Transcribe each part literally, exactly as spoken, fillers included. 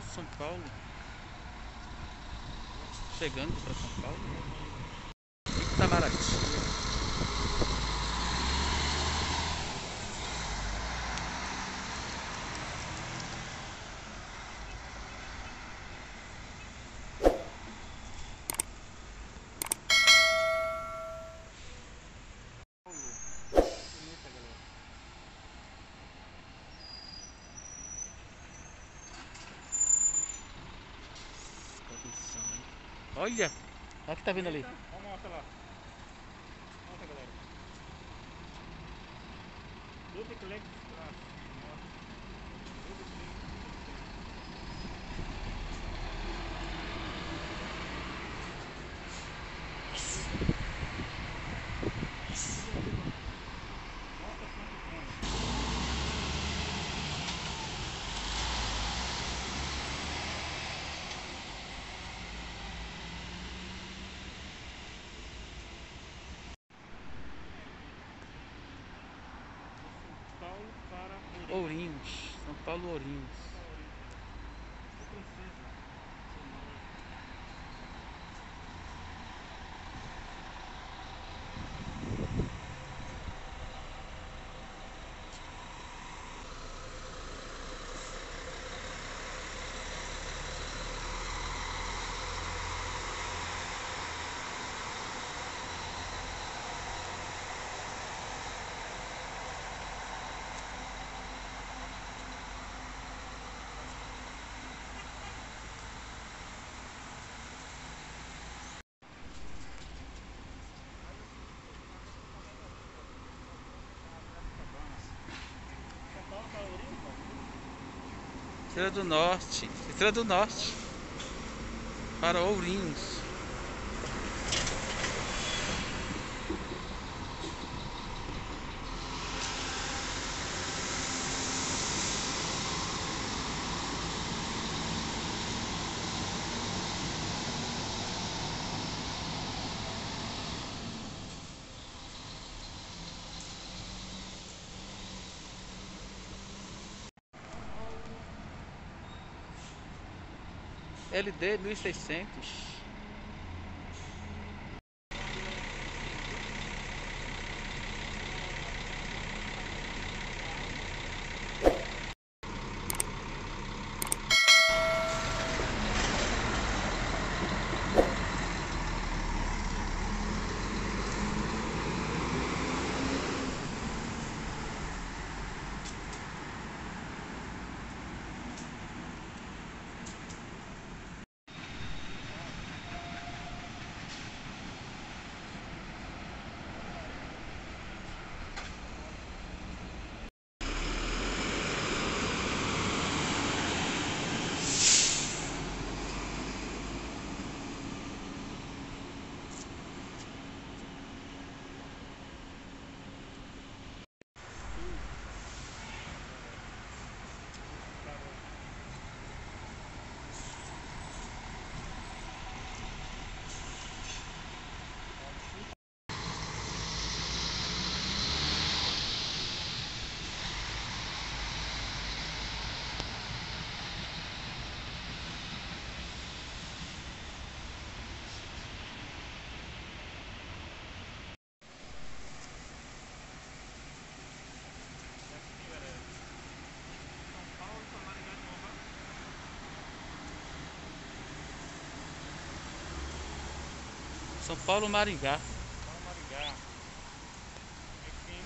São Paulo. Chegando para São Paulo. Itamaraty. Olha! Olha o que tá vindo ali. Vamos mostrar lá. Mostra, galera. Duplex Class. Paulo para Ourinhos. São Paulo Ourinhos. Estrela do Norte. Estrela do Norte. Para Ourinhos. L D mil e seiscentos. São Paulo Maringá. Paulo Maringá. Enfim.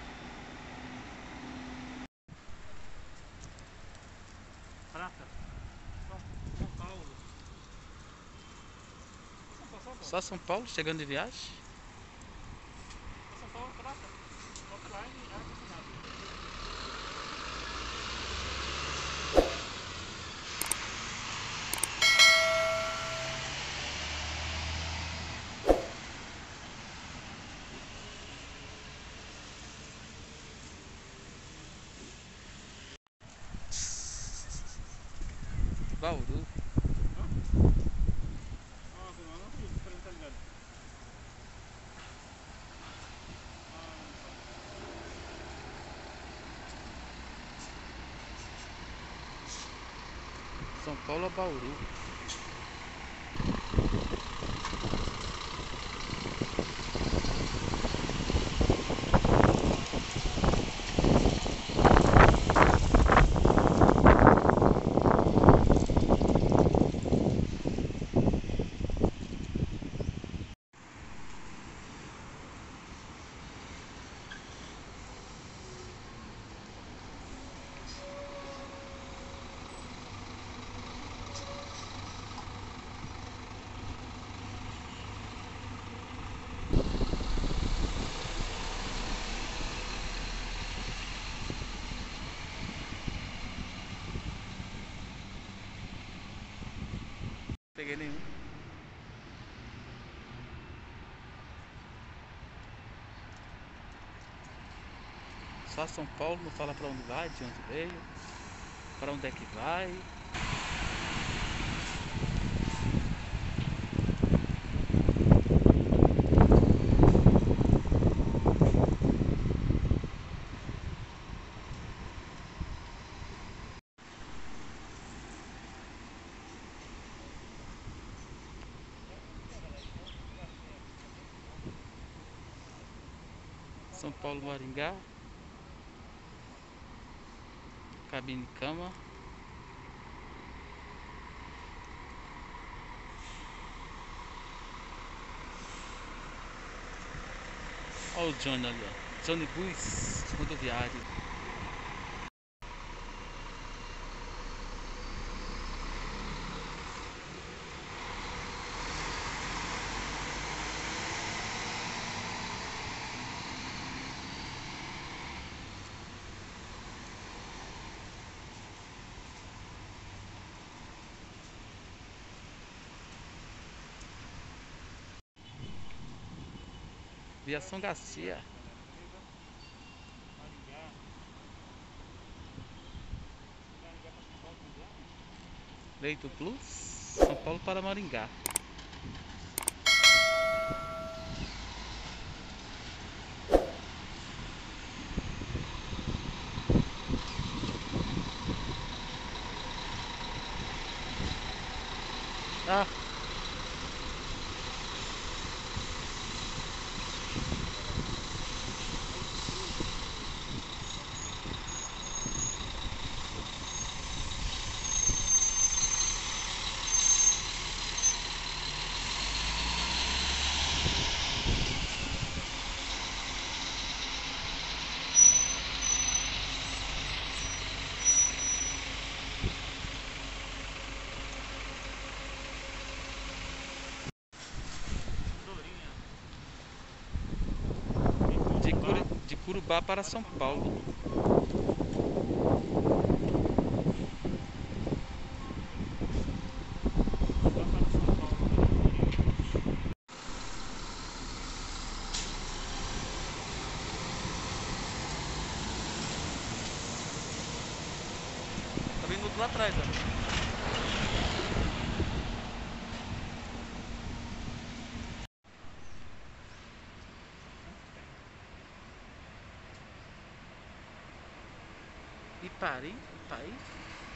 Prata. Só São Paulo chegando de viagem? São Paulo prata. Offline e ar-condicionado. Bauru. Nossa, não, não fiz, pra não tá ligado. São Paulo a Bauru. Peguei nenhum. Só São Paulo, não fala pra onde vai, de onde veio, pra onde é que vai. São Paulo, Maringá. Cabine cama. Olha o Johnny ali, ó. Johnny Bus, rodoviário. Viação Garcia. Maringá. Maringá pra São Paulo de viagem? Leito Plus. São Paulo para Maringá. Ah, Dorinha. de, Curi- de Curubá para São Paulo. Lá para São Paulo. Tá vindo outro lá atrás, ó. Ipari, Ipaí.